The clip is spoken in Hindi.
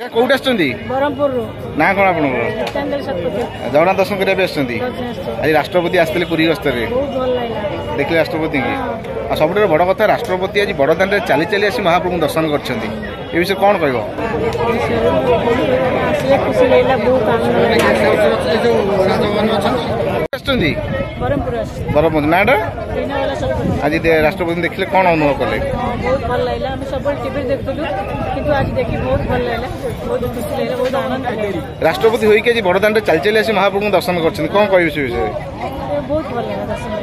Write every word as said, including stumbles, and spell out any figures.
कौट आस ना कौन आप जगन्नाथ दर्शन करने आज राष्ट्रपति आसते पुरी गस्त देखिए राष्ट्रपति की सब बड़ कथा राष्ट्रपति आज बड़ दान चली चली आसी महाप्रभु दर्शन कर विषय कौन कह बरहमपुर ना आज राष्ट्रपति देखिले कौन अनुभव कले बहुत भल लगा हम सब टीवी देखुलु किंतु आज देखि बहुत भल लगा बहुत खुशी लगा बहुत आनंद लगा राष्ट्रपति होई के जी बड़दान चल चली आसी महाप्रभु दर्शन कर कौन कह विषय बहुत भल लगा दर्शन